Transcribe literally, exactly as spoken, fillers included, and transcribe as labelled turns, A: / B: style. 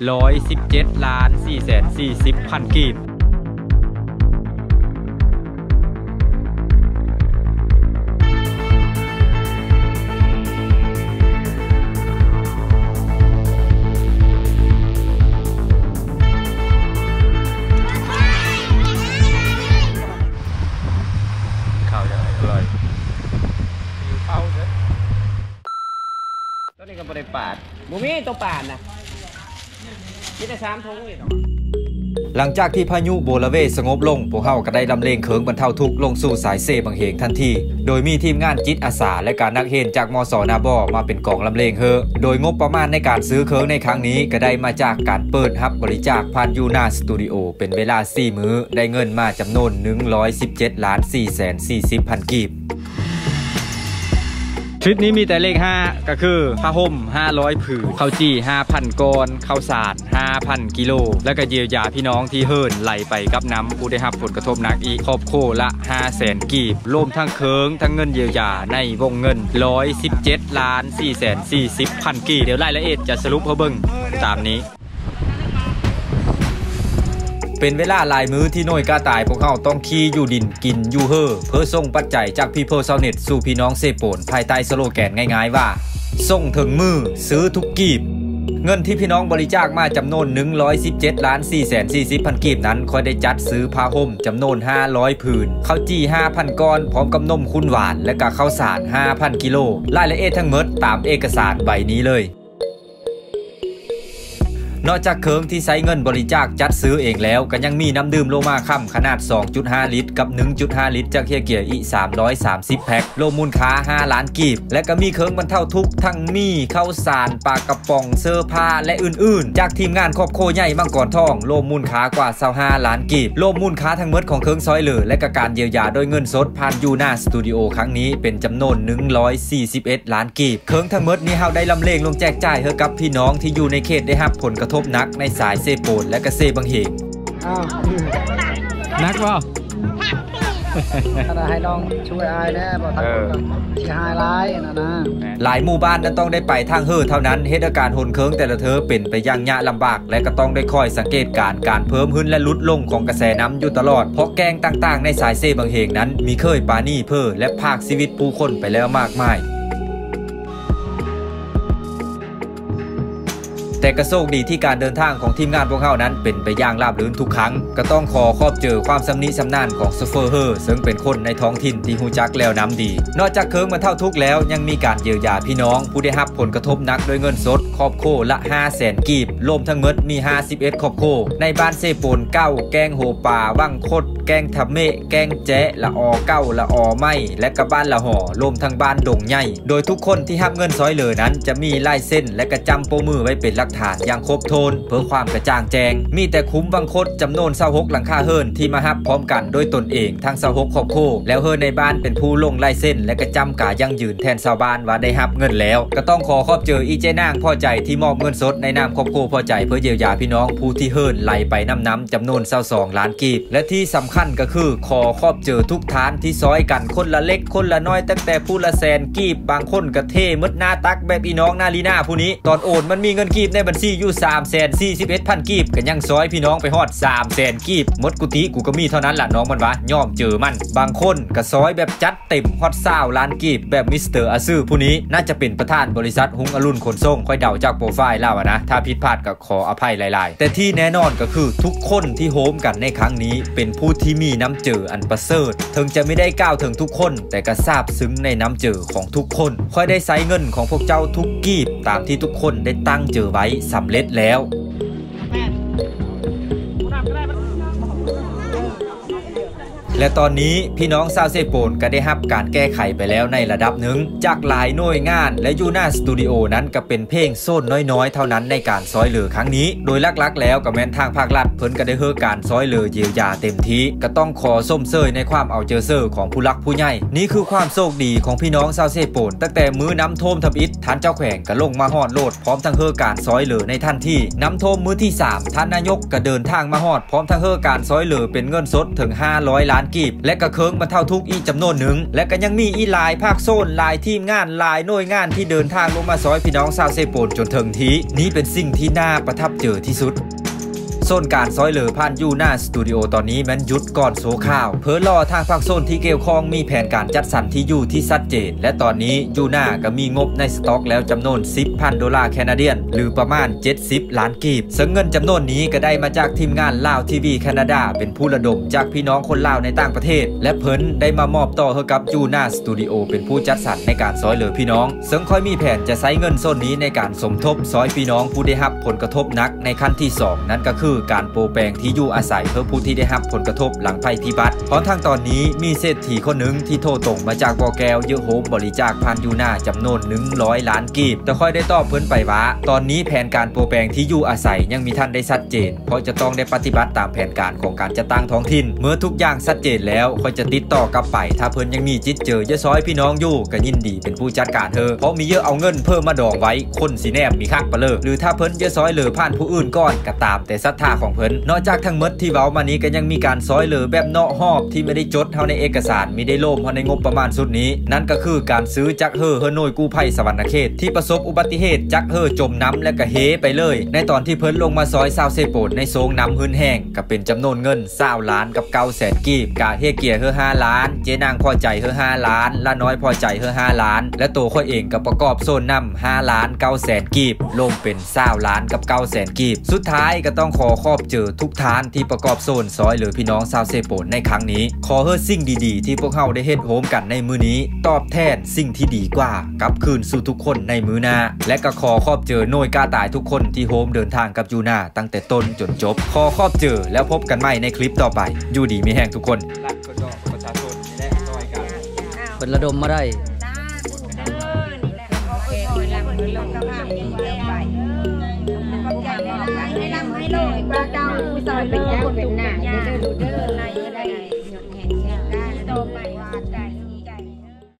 A: ร้อยสิบเจ็ดล้านสี่แสนสี่สิบพันกีบข้าวจะอร่อยข้าวเลยตัวนี้ก็บริปาดบุมีตัวปาดนะคิดได้สามทงเลยหลังจากที่พายุโบลาเวสงบลงพวกเขาก็ได้ลำเลงเคิงบรรเทาทุกข์ลงสู่สายเซบังเหงทันทีโดยมีทีมงานจิตอาสาและการนักเฮนจากมส.นาบอมาเป็นกองลำเลงเฮอโดยงบประมาณในการซื้อเคิงในครั้งนี้ก็ได้มาจากการเปิดฮับบริจาคผ่านยูนาสตูดิโอเป็นเวลาสี่มื้อได้เงินมาจำนวนหนึ่งร้อยสิบเจ็ดล้านสี่แสนสี่สิบพันกีบชุดนี้มีแต่เลขห้าก็คือผ้าห่มห้าร้อยผืนข้าวจี่ ห้าพัน ก้อนข้าวสาร ห้าพัน กิโลแล้วก็เยียวยาพี่น้องที่เฮิร์นไหลไปกับน้ำผู้ได้รับผลกระทบหนักอีกครอบครัวละ ห้าแสน กีบรวมทั้งเคิงทั้งเงินเยียวยาในวงเงินหนึ่งร้อยสิบเจ็ดล้านสี่แสนสี่สิบพันกีบเดี๋ยวรายละเอียดจะสรุปให้เบิ่งตามนี้เป็นเวลาหลายมื้อที่หน่วยกล้าตายพวกเขาต้องขี่อยู่ดินกินอยู่เฮ่อเพื่อส่งปัจจัยจากพี่เพิร์ลเซาเน็ตสู่พี่น้องเซโปนภายใต้สโลแกนง่ายๆว่าส่งถึงมือซื้อทุกกีบเงินที่พี่น้องบริจาคมาจำนวนหนึ่งร้อยสิบเจ็ดล้านสี่แสนสี่สิบพันกีบนั้นค่อยได้จัดซื้อผ้าห่มจำนวนห้าร้อยผืนข้าวจี้ ห้าพัน ก้อนพร้อมกับนมข้นหวานและก็ข้าวสาร ห้าพัน กิโลรายละเอียดทั้งหมดตามเอกสารใบนี้เลยนอกจากเคิงที่ใช้เงินบริจาคจัดซื้อเองแล้วก็ยังมีน้ำดื่มโลมาค่ำขนาด สองจุดห้า ลิตรกับ หนึ่งจุดห้า ลิตรจากเฮียเกียร์อีสามร้อยสามสิบแพ็ครวมมูลค่าห้าล้านกีบและก็มีเคิงบรรเทาทุกข์ทั้งมีข้าวสารปลากระป๋องเสื้อผ้าและอื่นๆจากทีมงานครอบครัวใหญ่มังกรทองรวมมูลค่ากว่ายี่สิบห้าล้านกีบรวมมูลค่าทั้งหมดของเคิงซอยเหลือและก็การเยียวยาโดยเงินสดผ่านยูนาสตูดิโอครั้งนี้เป็นจำนวนหนึ่งร้อยสี่สิบเอ็ดล้านกีบเคิงทั้งหมดนี้เฮาได้ลำเลงลงแจกจ่ายให้กับพี่น้องที่อยู่ในเขตได้รับผลกระทบหนักในสายเซโปนและก็เซบังเหงนักว่า
B: ถ้าให้น้องช่วยอายแน่บอกทั้งคนที่หายร้ายนะนะ
A: หลายหมู่บ้านนั้นต้องได้ไปทางเฮ่อเท่านั้นเหตุการณ์หนเคิงแต่ละเธอเป็นไปอย่างยากลำบากและก็ต้องได้คอยสังเกตการการเพิ่มขึ้นและลดลงของกระแสน้ำอยู่ตลอดเพราะแกงต่างๆในสายเซบังเหงนั้นมีเคยปานี่เพ้อและภาคชีวิตผู้คนไปแล้วมากมายแต่กระโชคดีที่การเดินทางของทีมงานพวกเขานั้นเป็นไปอย่างราบรื่นทุกครั้งก็ต้องขอขอบเจอความสำนิสำนานของโซเฟอร์เฮอร์ซึ่งเป็นคนในท้องถิ่นที่ฮู้จักแล้วน้ำดีนอกจากเคิงบรรเทาทุกข์แล้วยังมีการเยียวยาพี่น้องผู้ได้รับผลกระทบหนักโดยเงินสดครอบครัวละ ห้าแสน กีบรวมทั้งหมดมีห้าสิบเอ็ดครอบครัวในบ้านเซโปนเก้าแกงโหป่าวังคดแกงทะเมะแกงแจ๊ละออเก้าละออไม้และก็บ้านละห่อรวมทั้งบ้านดงใหญ่โดยทุกคนที่รับเงินซอยเหลือนั้นจะมีลายเส้นและกระจำโปมือไว้เป็นหลักฐานอย่างครบโทนเพื่อความกระจ่างแจ้งมีแต่คุ้มวังคดจำนวนยี่สิบหกหลังคาเฮิรนที่มารับพร้อมกันโดยตนเองทั้งยี่สิบหกครอบครัวแล้วเฮิรนในบ้านเป็นผู้ลงลายเส้นและกระจำกายังยืนแทนชาวบ้านว่าได้รับเงินแล้วก็ต้องขอขอบเจออีเจนางพอใจที่มอบเงินสดในนามครอบครัวพอใจเพื่อเยียวยาพี่น้องผู้ที่เฮิรนไหลไปน้ำน้ำจำนวนยี่สิบสองล้านกีบและที่สำคัญก็คือขอขอบเจอทุกฐานที่ซอยกันคนละเล็กคนละน้อยตั้งแต่ผู้ละแสนกีบบางคนก็เท่มดหน้าตักแบบอีน้องนาลีน่าผู้นี้ตอนโอนมันมีเงินกีบในบัญชีอยู่สามแสนสี่สิบเอ็ดพันกีบกันยังซอยพี่น้องไปฮอดสามแสนกีบมดกุฏิกูก็มีเท่านั้นล่ะน้องมันวะย่อมเจอมันบางคนก็ซอยแบบจัดเต็มฮอดเศร้าล้านกีบแบบมิสเตอร์อาซื่อผู้นี้น่าจะเป็นประธานบริษัทหุงอรุณขนส่งค่อยเดาจากโปรไฟล์แล้วนะถ้าผิดพลาดก็ขออภัยหลายๆแต่ที่แน่นอนก็คือทุกคนที่โฮมกันในครั้งนี้เป็นผู้ที่มีน้ำเจออันประเสริฐถึงจะไม่ได้ก้าวถึงทุกคนแต่ก็ซาบซึ้งในน้ำเจอของทุกคนค่อยได้ใช้เงินของพวกเจ้าทุกกีบตามที่ทุกคนได้ตั้งเจอไว้สำเร็จแล้วและตอนนี้พี่น้องชาวเซโปนก็ได้รับการแก้ไขไปแล้วในระดับหนึ่งจากหลายหน่วยงานและยูนาสตูดิโอนั้นก็เป็นเพลงโซนน้อยๆเท่านั้นในการซอยเหลือครั้งนี้โดยลักๆแล้วก็แม้นทางภาครัฐเพิ่นก็ได้เฮอการซอยเหลือเยียวยาเต็มที่ก็ต้องขอส้มเซยในความเอาเจอเซอร์ของผู้รักผู้ใหญ่นี่คือความโชคดีของพี่น้องชาวเซโปนตั้งแต่มื้อน้ำท่วมทำอิฐท่านเจ้าแขวงก็ลงมาฮอดโลดพร้อมทั้งเฮอการซอยเหลือในทันทีน้ำท่วมมื้อที่สามท่านนายกก็เดินทางมาฮอดพร้อมทั้งเฮอการซอยเหลือเป็นเงินสดถึงห้าร้อยล้านกีบและก็เคิงบรรเทาทุกข์อีกจำนวนหนึ่งและก็ยังมีอีหลายภาคโซนหลายทีมงานหลายหน่วยงานที่เดินทางลงมาซอยพี่น้องชาวเซโปนจนถึงทีนี้เป็นสิ่งที่น่าประทับเจอที่สุดโซนการซอยเหลือผ่านยูน่าสตูดิโอตอนนี้มันหยุดก่อนโซข่าวเพื่อรอทางภาคโซนที่เกี่ยวข้องมีแผนการจัดสรรที่อยู่ที่ชัดเจนและตอนนี้ยูน่าก็มีงบในสต็อกแล้วจำนวน สิบพัน ดอลลาร์แคนาเดียนหรือประมาณเจ็ดสิบล้านกีบซึ่งเงินจำนวนนี้ก็ได้มาจากทีมงานลาวทีวีแคนาดาเป็นผู้ระดมจากพี่น้องคนลาวในต่างประเทศและเพิ่นได้มามอบต่อให้กับยูน่าสตูดิโอเป็นผู้จัดสรรในการซอยเหลือพี่น้องซึ่งค่อยมีแผนจะใช้เงินโซนนี้ในการสมทบซอยพี่น้องผู้ได้รับผลกระทบหนักในขั้นที่สองนั่นก็คือการโปรแปลงที่อยู่อาศัยเพื่อผู้ที่ได้รับผลกระทบหลังภัยพิบัติเพราะทางตอนนี้มีเศรษฐีคนหนึ่งที่โทรตรงมาจากบ่อแก้วเยอะโฮมบริจาคผ่านยูน่าจำนวนหนึ่งร้อยล้านกีบแต่ค่อยได้ตอบเพิ่นไปว่าตอนนี้แผนการโปรแปลงที่อยู่อาศัยยังมีท่านได้ชัดเจนเพราะจะต้องได้ปฏิบัติตามแผนการของการจัดตั้งท้องถิ่นเมื่อทุกอย่างชัดเจนแล้วค่อยจะติดต่อกลับไปถ้าเพิ่นยังมีจิตเจอเยอะซอยพี่น้องอยู่ก็ยินดีเป็นผู้จัดการเธอเพราะมีเยอะเอาเงินเพิ่มมาดองไว้คนสีแนมมีคักปะเลยหรือถ้าเพิ่นเยอะซอยเหลือผ่านผู้อื่นก่อนก็ตามแต่ศรัทธาของเพิ่นนอกจากทั้งหมดที่เว้ามานี้ก็ยังมีการซอยเหลือแบบเนาะหอบที่ไม่ได้จดเท่าในเอกสารมีได้โล่มเท่าในงบประมาณสุดนี้นั่นก็คือการซื้อจักรเฮอเฮอหน่วยกู้ภัยสวรรณเขตที่ประสบอุบัติเหตุจักรเฮอจมน้ำและก็เฮไปเลยในตอนที่เพิ่นลงมาซอยซาวเซโปดในโซงน้ำหื้นแห้งก็เป็นจำนวนเงินเก้าล้านกับเก้าแสนกีบกาเฮเกียเฮอห้าล้านเจนางพอใจเฮอห้าล้านละน้อยพอใจเฮอห้าล้านและตัวค่อยเองก็ประกอบโซนน้ำห้าล้านเก้าแสนกีบรวมเป็นเก้าล้านกับเก้าแสนกีบสุดท้ายก็ต้องขอขอบเจอทุกท่านที่ประกอบโซนซอยหรือพี่น้องชาวเซโปนในครั้งนี้ขอเฮอสิ่งดีๆที่พวกเราได้เฮ็ดโฮมกันในมื้อนี้ตอบแทนสิ่งที่ดีกว่ากลับคืนสู่ทุกคนในมื้อหน้าและก็ขอขอบเจอหน่วยกล้าตายทุกคนที่โฮมเดินทางกับยูน่าตั้งแต่ต้นจนจบขอขอบเจอแล้วพบกันใหม่ในคลิปต่อไปอยู่ดีมีแห้งทุกคนรักคนก็ประชาชนนี่แหละซอยกันเป็นระดมมาได้
C: ให้ร่ำให้โลกป้าเจ้าผู้ซอยเป็นยากเป็นหน้าเด้อเด้อเด้ออะไรก็ได้หยดแห่งแห่งได้โตไป